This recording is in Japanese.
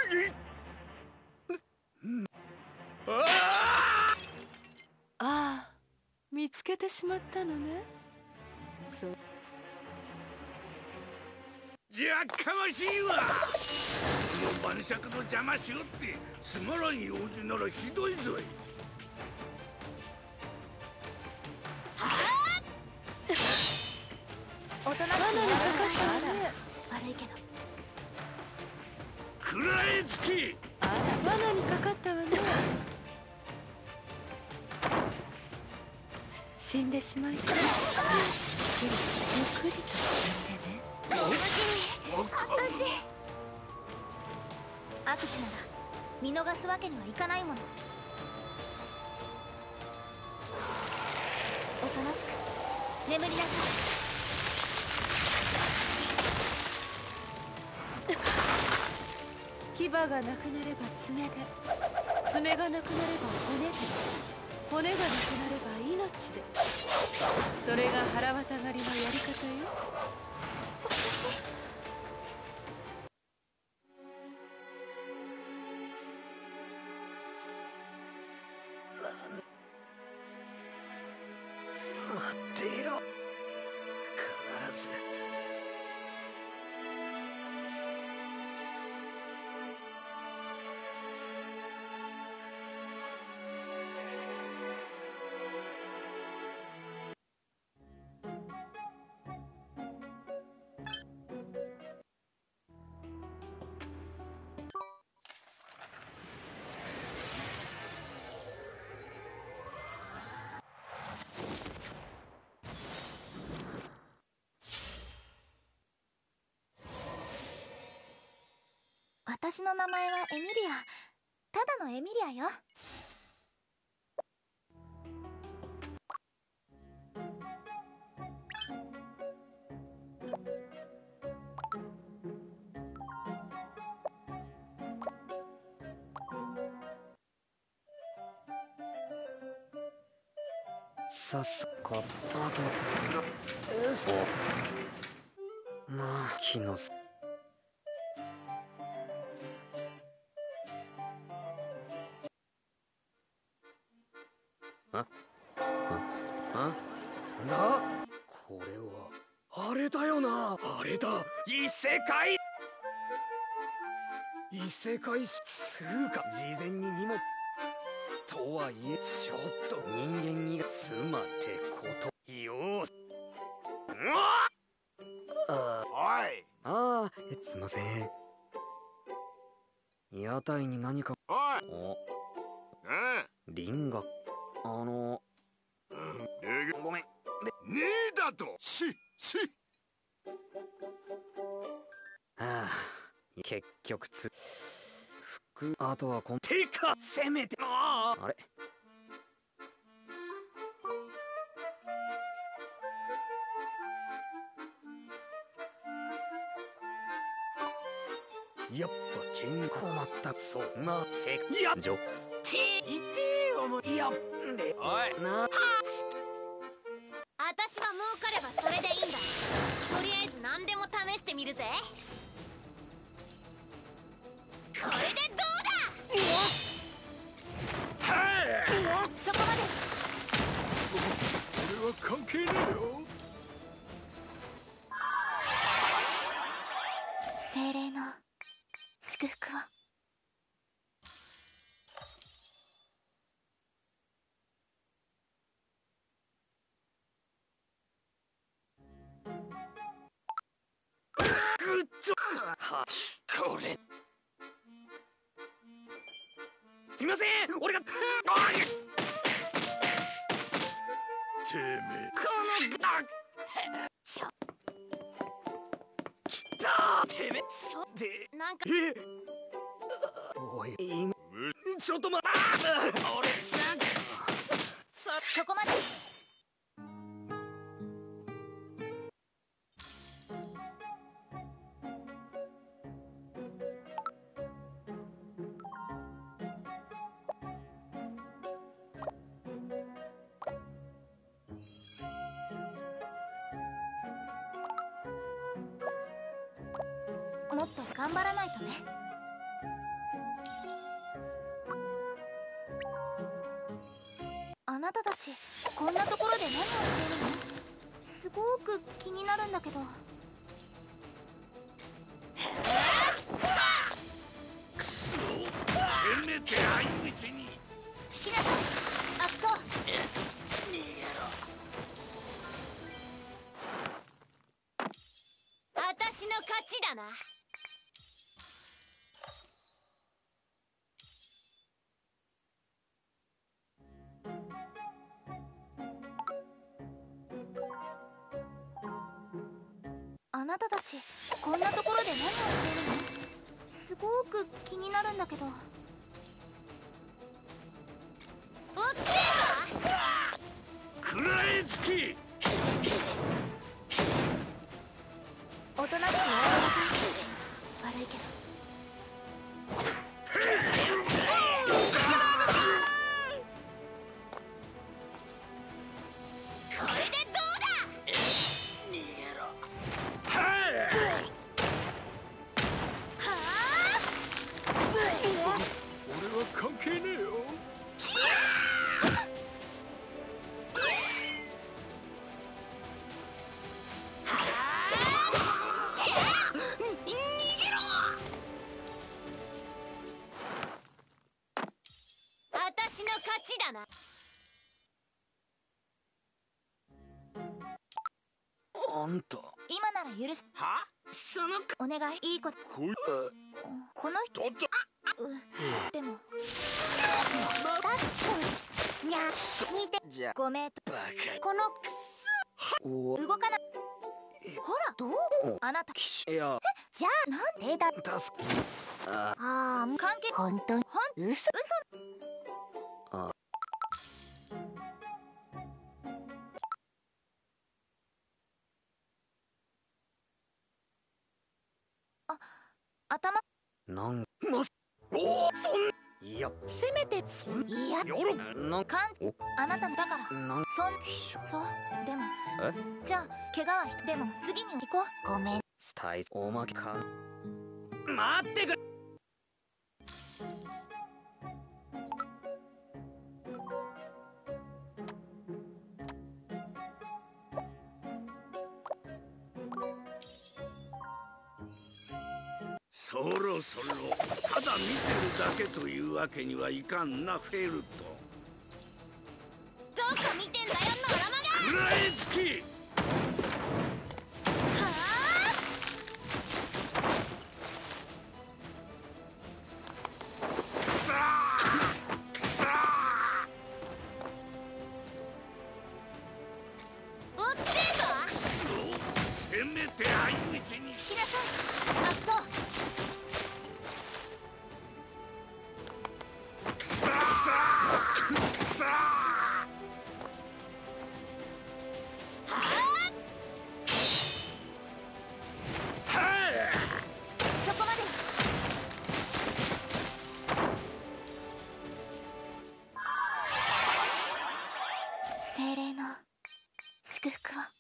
ああ、見つけてしまったのね。そう。 じゃかましいわ。この晩酌の邪魔しよってつまらん用事ならひどいぞい。 おとなしく罠にかかったわね。 悪いけど。 くらえつき。 あら、罠にかかったわね。死んでしまいたい。ゆっくりと死んでね。 悪事なら見逃すわけにはいかないもの。おとなしく眠りなさい。 牙がなくなれば爪で、爪がなくなれば骨で、骨がなくなれば命で。それが腹渡がりのやり方よ。 待っていろ。必ず。 私の名前はエミリア。ただのエミリアよ。 さすかあとよし。まあ気のせなこれはあれだよな。あれだ。異世界つうか事前に荷物とはいえちょっと人間に妻ってことよ。すいません。屋台に何か。おリンガごめん。 ねえだと結局あとはてかせめてあれやっぱ健康まったそんなせいやじょていてよもいやねおいな私は儲かればそれでいいんだ。とりあえず何でも試してみるぜ。これでどうだ。そこまで。 俺は関係ねえよ。 精霊の祝福を。 グッジョはこれすみません俺がてめえこのきたてめでなんかおいちょっと待って俺そこまで。もっと頑張らないとね。 なたたちこんなところで何をしているの？すごく気になるんだけど。 くそ、せめて相道に聞きなさい、アスト。 逃げろ。 私の勝ちだな。あなたたちこんなところで何をしているの？すごく気になるんだけど。おっせえわ！ 食らえつき。 おとなしくやられなさい。悪いけど。これでどうだ！ 逃げろ。はは俺は関係ねえよ。 私の勝ちだな。 あんた今なら許し。 は？そのお願い、いいこと。この人。 とっと。 でも。だってにゃ見て。 じゃごめんと。 バカこのお動かない。ほらどう？あなた。 いやじゃあなんでだ。 助けあああ関係本当に嘘。 あ頭。 なんまおそんいやせめていやよろなんかんおあなたのだからなんそうでもえじゃあ怪我はでも次に行こう。ごめん。 スタイおまけかん待ってくれ。 そろそろただ見てるだけというわけにはいかんな、フェルト。 どこ見てんだよノラマが。 食らえつき。 はあくそーくそー。 おっせえぞ。 くそ、せめて相道に。 聞きなさい、アスト。 くそーくそー。 そこまで。精霊の祝福を。